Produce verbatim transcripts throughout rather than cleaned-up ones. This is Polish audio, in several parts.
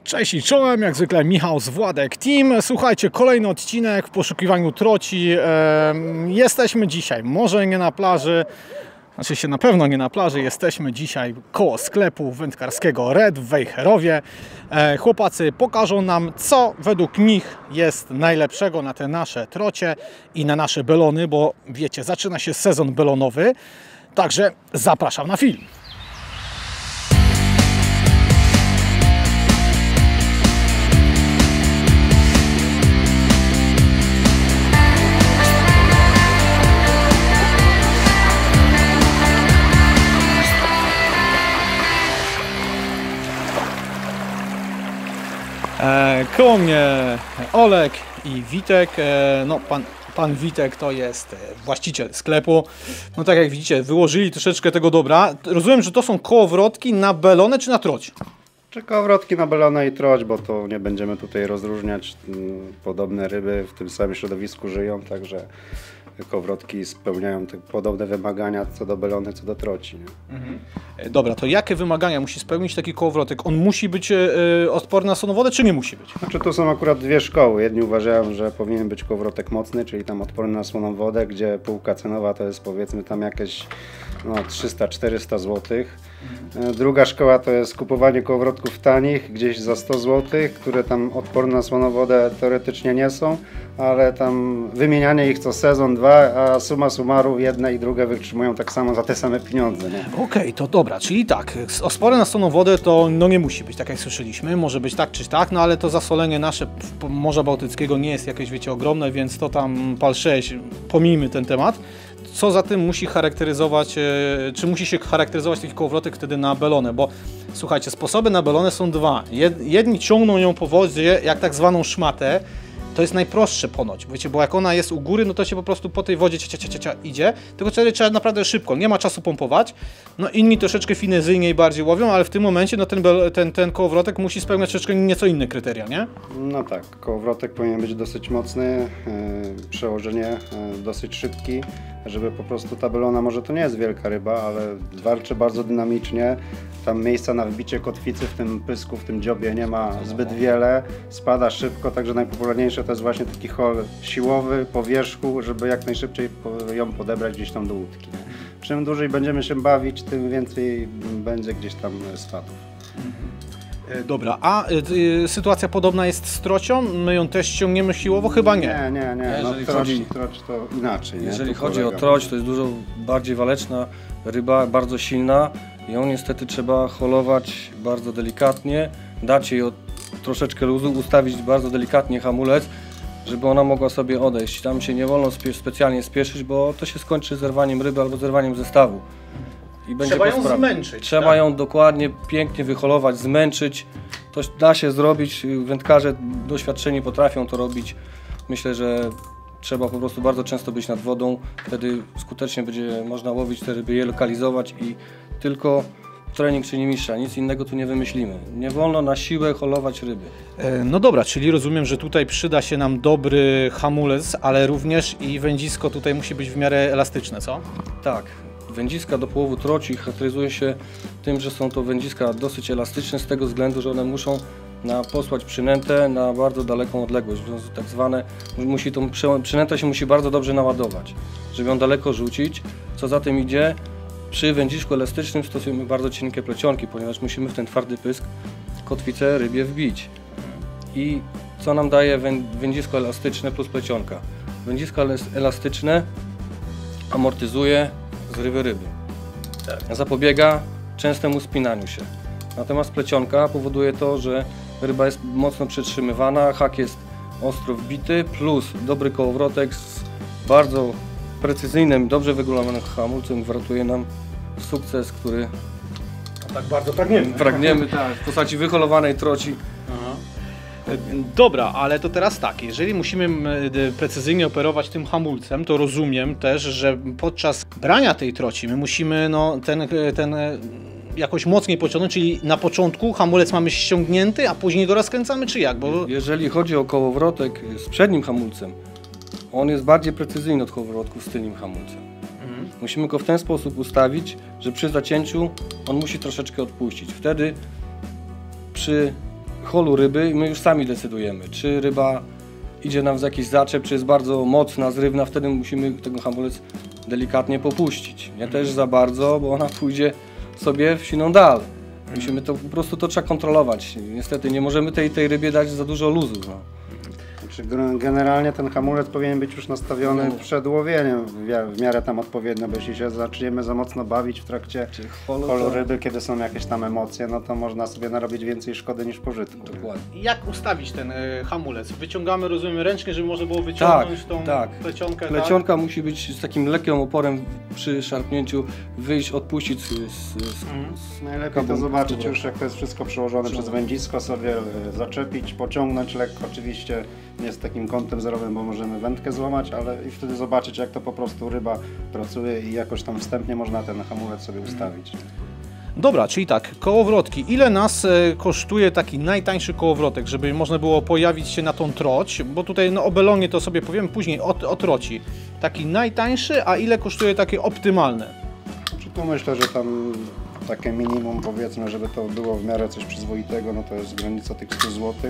Cześć i czołem, jak zwykle Michał z Władek Team. Słuchajcie, kolejny odcinek w poszukiwaniu troci. E, jesteśmy dzisiaj, może nie na plaży, znaczy się na pewno nie na plaży, jesteśmy dzisiaj koło sklepu wędkarskiego Red w Wejherowie. E, chłopacy pokażą nam, co według nich jest najlepszego na te nasze trocie i na nasze belony, bo wiecie, zaczyna się sezon belonowy, także zapraszam na film. E, koło mnie Olek i Witek. E, no, pan, pan Witek to jest właściciel sklepu. No tak jak widzicie, wyłożyli troszeczkę tego dobra. Rozumiem, że to są kołowrotki na belonę czy na troć? Czy kołowrotki na belonę i troć, bo to nie będziemy tutaj rozróżniać. Podobne ryby w tym samym środowisku żyją, także kołowrotki spełniają te podobne wymagania co do belony, co do troci. Nie? Mhm. Dobra, to jakie wymagania musi spełnić taki kołowrotek? On musi być yy, odporny na sonowodę, czy nie musi być? Znaczy, tu są akurat dwie szkoły. Jedni uważają, że powinien być kołowrotek mocny, czyli tam odporny na słoną wodę, gdzie półka cenowa to jest powiedzmy tam jakieś no, trzysta czterysta złotych. Mhm. Druga szkoła to jest kupowanie kołowrotków tanich, gdzieś za sto złotych, które tam odporne na słoną wodę teoretycznie nie są, ale tam wymienianie ich co sezon, dwa, a summa summarum jedne i drugie wytrzymują tak samo za te same pieniądze. Okej, okay, to dobra, czyli tak, odporne na słoną wodę to no nie musi być, tak jak słyszeliśmy, może być tak czy tak, no ale to zasolenie nasze Morza Bałtyckiego nie jest jakieś, wiecie, ogromne, więc to tam pal sześć, pomijmy ten temat. Co za tym musi charakteryzować, czy musi się charakteryzować taki kołowrotek wtedy na belonę, bo słuchajcie, sposoby na belonę są dwa. Jedni ciągną ją po wodzie jak tak zwaną szmatę. To jest najprostsze ponoć, wiecie, bo jak ona jest u góry, no to się po prostu po tej wodzie cia, cia, cia, cia, idzie, tylko wtedy trzeba naprawdę szybko, nie ma czasu pompować. No inni troszeczkę finezyjniej bardziej łowią, ale w tym momencie no ten, ten, ten kołowrotek musi spełniać troszeczkę nieco inne kryteria, nie? No tak, kołowrotek powinien być dosyć mocny, yy, przełożenie yy, dosyć szybki, żeby po prostu ta belona, może to nie jest wielka ryba, ale walczy bardzo dynamicznie. Tam miejsca na wbicie kotwicy w tym pysku, w tym dziobie nie ma zbyt wiele, spada szybko, także najpopularniejsze to jest właśnie taki hol siłowy po wierzchu, żeby jak najszybciej ją podebrać gdzieś tam do łódki. Czym dłużej będziemy się bawić, tym więcej będzie gdzieś tam spadów. Dobra, a y, sytuacja podobna jest z trocią? My ją też ściągniemy siłowo? Chyba nie. Nie, nie, nie. No, jeżeli troć, chodzi, troć to inaczej. Jeżeli nie? chodzi o troć, to jest dużo bardziej waleczna ryba, bardzo silna. Ją niestety trzeba holować bardzo delikatnie, dać jej od, troszeczkę luzu, ustawić bardzo delikatnie hamulec, żeby ona mogła sobie odejść. Tam się nie wolno spie specjalnie spieszyć, bo to się skończy zerwaniem ryby albo zerwaniem zestawu. I będzie Trzeba ją zmęczyć. Trzeba tak? ją dokładnie, pięknie wyholować, zmęczyć. To da się zrobić, wędkarze doświadczeni potrafią to robić. Myślę, że trzeba po prostu bardzo często być nad wodą, wtedy skutecznie będzie można łowić te ryby, je lokalizować i tylko trening czyni mistrza, nic innego tu nie wymyślimy. Nie wolno na siłę holować ryby. No dobra, czyli rozumiem, że tutaj przyda się nam dobry hamulec, ale również i wędzisko tutaj musi być w miarę elastyczne, co? Tak. Wędziska do połowu troci charakteryzuje się tym, że są to wędziska dosyć elastyczne z tego względu, że one muszą na posłać przynętę na bardzo daleką odległość, tak zwane, musi tą przynęta się musi bardzo dobrze naładować, żeby ją daleko rzucić. Co za tym idzie, przy wędzisku elastycznym stosujemy bardzo cienkie plecionki, ponieważ musimy w ten twardy pysk kotwicę rybie wbić. I co nam daje wędzisko elastyczne plus plecionka? Wędzisko elastyczne amortyzuje zrywy ryby, tak. Zapobiega częstemu spinaniu się. Natomiast plecionka powoduje to, że ryba jest mocno przytrzymywana, hak jest ostro wbity, plus dobry kołowrotek z bardzo precyzyjnym, dobrze wyregulowanym hamulcem gwarantuje nam sukces, który a tak bardzo pragniemy. Pragniemy, tak, w postaci wyholowanej troci. Aha. Dobra, ale to teraz tak, jeżeli musimy precyzyjnie operować tym hamulcem, to rozumiem też, że podczas brania tej troci my musimy no, ten, ten jakoś mocniej pociągnąć, czyli na początku hamulec mamy ściągnięty, a później go rozkręcamy, czy jak? Bo... Jeżeli chodzi o kołowrotek z przednim hamulcem, on jest bardziej precyzyjny od kołowrotków z tylnym hamulcem. Mhm. Musimy go w ten sposób ustawić, że przy zacięciu on musi troszeczkę odpuścić. Wtedy przy holu ryby i my już sami decydujemy, czy ryba idzie nam z jakiś zaczep, czy jest bardzo mocna, zrywna, wtedy musimy tego hamulec delikatnie popuścić. Nie też za bardzo, bo ona pójdzie sobie w siną dal. Musimy to, po prostu to trzeba kontrolować. Niestety nie możemy tej, tej rybie dać za dużo luzu. No. Znaczy, generalnie ten hamulec powinien być już nastawiony przed łowieniem w miarę tam odpowiednio, bo jeśli się zaczniemy za mocno bawić w trakcie holu ryby, kiedy są jakieś tam emocje, no to można sobie narobić więcej szkody niż pożytku. Dokładnie. Jak ustawić ten y, hamulec? Wyciągamy, rozumiem, ręcznie, żeby można było wyciągnąć tak, tą tak. plecionkę? Plecionka tak? musi być z takim lekkim oporem przy szarpnięciu, wyjść, odpuścić z, z, z, Mhm. z Najlepiej to zobaczyć już, jak to jest wszystko przełożone przez wędzisko, sobie zaczepić, pociągnąć lekko, oczywiście nie z takim kątem zerowym, bo możemy wędkę złamać, ale i wtedy zobaczyć, jak to po prostu ryba pracuje i jakoś tam wstępnie można ten hamulec sobie ustawić. Dobra, czyli tak, kołowrotki. Ile nas e, kosztuje taki najtańszy kołowrotek, żeby można było pojawić się na tą troć? Bo tutaj no, o belonie to sobie powiemy później, o, o troci. Taki najtańszy, a ile kosztuje takie optymalne? Czy tu myślę, że tam takie minimum, powiedzmy, żeby to było w miarę coś przyzwoitego, no to jest granica tych stu złotych.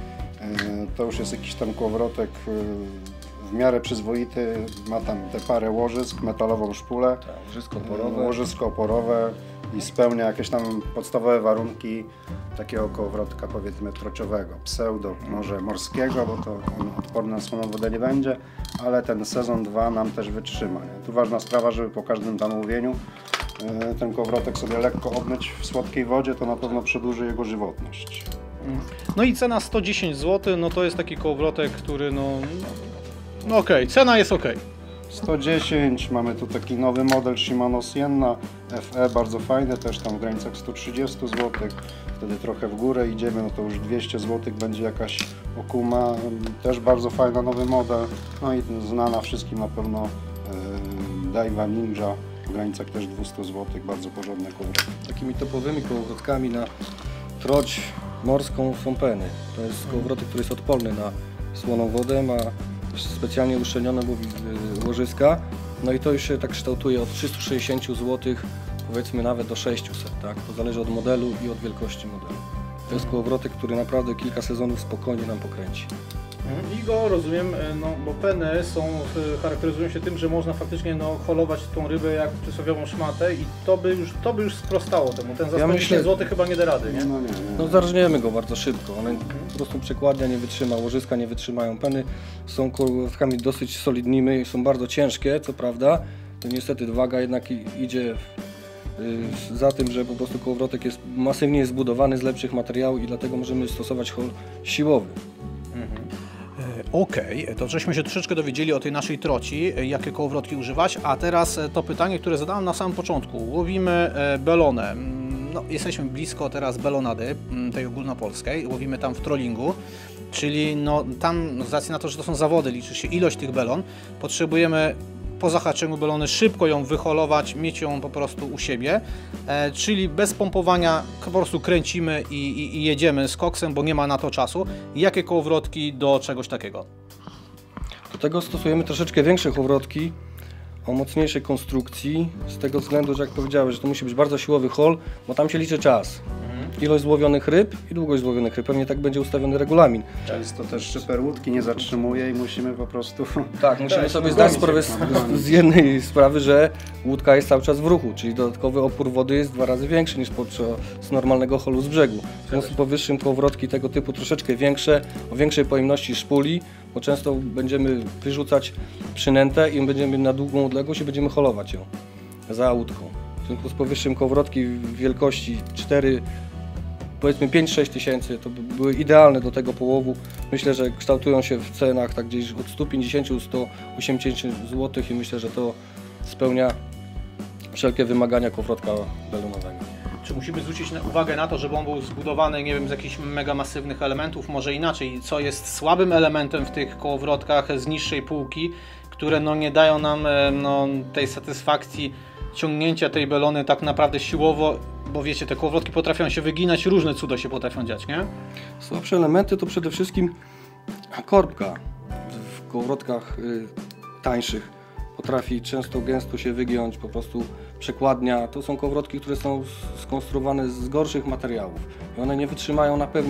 To już jest jakiś tam kołowrotek w miarę przyzwoity, ma tam te parę łożysk, metalową szpulę, tak, łożysko oporowe. łożysko oporowe i spełnia jakieś tam podstawowe warunki takiego kołowrotka, powiedzmy, trociowego, pseudo, może morskiego, bo to on odporny na słoną wodę nie będzie, ale ten sezon dwa nam też wytrzyma. Nie? Tu ważna sprawa, żeby po każdym tam łowieniu ten kołowrotek sobie lekko obmyć w słodkiej wodzie, to na pewno przedłuży jego żywotność. No i cena sto dziesięć złotych, no to jest taki kołowrotek, który no... No okej, okay, cena jest okej. Okay. sto dziesięć, mamy tu taki nowy model Shimano Sienna F E, bardzo fajny, też tam w granicach sto trzydzieści złotych. Wtedy trochę w górę idziemy, no to już dwieście złotych będzie jakaś Okuma, też bardzo fajny nowy model. No i znana wszystkim na pewno yy, Daiwa Ninja, w granicach też dwieście złotych, bardzo porządne kołowrotki. Takimi topowymi kołowrotkami na troć morską są peny. To jest kołowrotek, który jest odporny na słoną wodę, ma specjalnie uszczelnione łożyska. No i to już się tak kształtuje od trzystu sześćdziesięciu złotych, powiedzmy nawet do sześciuset, tak? To zależy od modelu i od wielkości modelu. To jest kołowrotek, który naprawdę kilka sezonów spokojnie nam pokręci. I go rozumiem, no bo peny są, charakteryzują się tym, że można faktycznie no, holować tą rybę jak przysłowiową szmatę i to by już, to by już sprostało temu. Ten za sto dziesięć złotych chyba nie da rady, nie? No, nie, nie. No zarżniemy go bardzo szybko, one mhm. po prostu przekładnia nie wytrzyma, łożyska nie wytrzymają. Peny są kołowrotkami dosyć solidnymi i są bardzo ciężkie, co prawda. To niestety waga jednak idzie za tym, że po prostu kołowrotek jest masywnie zbudowany z lepszych materiałów i dlatego możemy stosować hol siłowy. Okej, okay, to żeśmy się troszeczkę dowiedzieli o tej naszej troci, jakie kołowrotki używać, a teraz to pytanie, które zadałem na samym początku. Łowimy belonę, no, jesteśmy blisko teraz belonady, tej ogólnopolskiej, łowimy tam w trollingu, czyli no, tam z racji na to, że to są zawody, liczy się ilość tych belon, potrzebujemy po zahaczeniu belony szybko ją wyholować, mieć ją po prostu u siebie, e, czyli bez pompowania po prostu kręcimy i, i, i jedziemy z koksem, bo nie ma na to czasu. Jakie kołowrotki do czegoś takiego? Do tego stosujemy troszeczkę większe kołowrotki o mocniejszej konstrukcji, z tego względu, że jak powiedziałeś, że to musi być bardzo siłowy hol, bo tam się liczy czas. Ilość złowionych ryb i długość złowionych ryb. Pewnie tak będzie ustawiony regulamin. Często też szyper łódki nie zatrzymuje i musimy po prostu... Tak, musimy sobie zdać sprawę z, z jednej sprawy, że łódka jest cały czas w ruchu, czyli dodatkowy opór wody jest dwa razy większy niż podczas normalnego holu z brzegu. W związku z powyższym kołowrotki tego typu troszeczkę większe, o większej pojemności szpuli, bo często będziemy wyrzucać przynętę i będziemy na długą odległość i będziemy holować ją za łódką. W związku z powyższym kołowrotki w wielkości cztery, powiedzmy pięć sześć tysięcy, to by były idealne do tego połowu. Myślę, że kształtują się w cenach tak gdzieś od stu pięćdziesięciu do stu osiemdziesięciu złotych i myślę, że to spełnia wszelkie wymagania kołowrotka belonowego. Czy musimy zwrócić uwagę na to, żeby on był zbudowany, nie wiem, z jakichś mega masywnych elementów, może inaczej, co jest słabym elementem w tych kołowrotkach z niższej półki, które no, nie dają nam no, tej satysfakcji ciągnięcia tej belony tak naprawdę siłowo, bo wiecie, te kołowrotki potrafią się wyginać, różne cuda się potrafią dziać, nie? Słabsze elementy to przede wszystkim korbka w kołowrotkach y, tańszych. Potrafi często gęsto się wygiąć, po prostu przekładnia. To są kołowrotki, które są skonstruowane z gorszych materiałów i one nie wytrzymają na pewno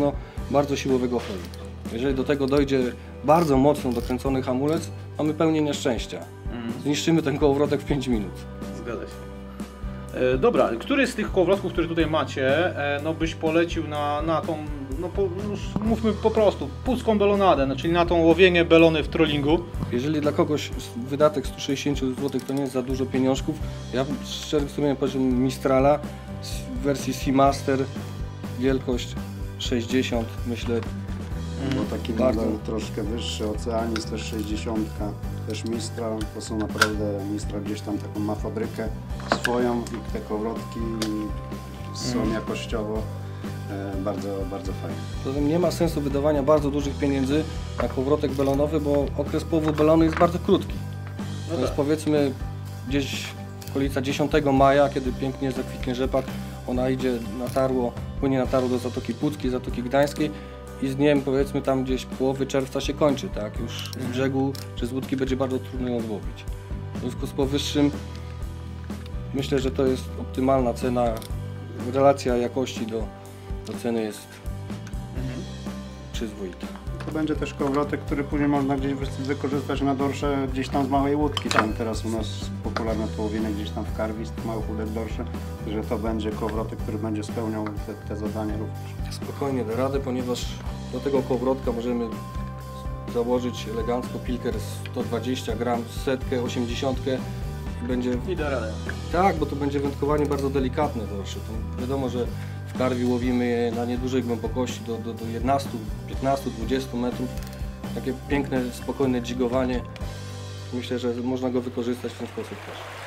bardzo siłowego chodu. Jeżeli do tego dojdzie bardzo mocno dokręcony hamulec, mamy pełnię nieszczęścia. Zniszczymy ten kołowrotek w pięć minut. Zgadza się. E, dobra, który z tych kołowrotków, które tutaj macie, e, no byś polecił na, na tą, no po, już mówmy po prostu, puską belonadę, no, czyli na tą łowienie belony w trollingu? Jeżeli dla kogoś wydatek sto sześćdziesiąt złotych to nie jest za dużo pieniążków, ja bym szczerym sumieniem powiedział Mistrala w wersji Seamaster, wielkość sześćdziesiąt, myślę. Bo taki Bardzo. model troszkę wyższy, Oceanis też sześćdziesiąt, też Mistral, to są naprawdę, Mistral gdzieś tam taką ma fabrykę swoją i te kołowrotki są Mm. jakościowo e, bardzo, bardzo fajne. Zatem nie ma sensu wydawania bardzo dużych pieniędzy na kołowrotek belonowy, bo okres połowu belonu jest bardzo krótki. No To jest tak. powiedzmy gdzieś okolica dziesiątego maja, kiedy pięknie zakwitnie rzepak, ona idzie na tarło, płynie na tarło do Zatoki Puckiej, Zatoki Gdańskiej i z dniem powiedzmy tam gdzieś połowy czerwca się kończy, tak? Już z brzegu czy z łódki będzie bardzo trudno ją złowić. W związku z powyższym myślę, że to jest optymalna cena, relacja jakości do, do ceny jest przyzwoita. To będzie też kołowrotek, który później można gdzieś wy- wykorzystać na dorsze gdzieś tam z małej łódki. Tam teraz u nas popularne to łowienie gdzieś tam w karwi z tych małych łódek dorsze, że to będzie kołowrotek, który będzie spełniał te, te zadania również. Spokojnie da radę, ponieważ do tego kołowrotka możemy założyć elegancko pilker sto dwadzieścia gram, setkę, osiemdziesiątkę i będzie... I da radę. Tak, bo to będzie wędkowanie bardzo delikatne dorsze. To wiadomo, że w karwi łowimy je na niedużej głębokości do, do, do jedenastu, piętnastu, dwudziestu metrów. Takie piękne, spokojne dźwigowanie. Myślę, że można go wykorzystać w ten sposób też.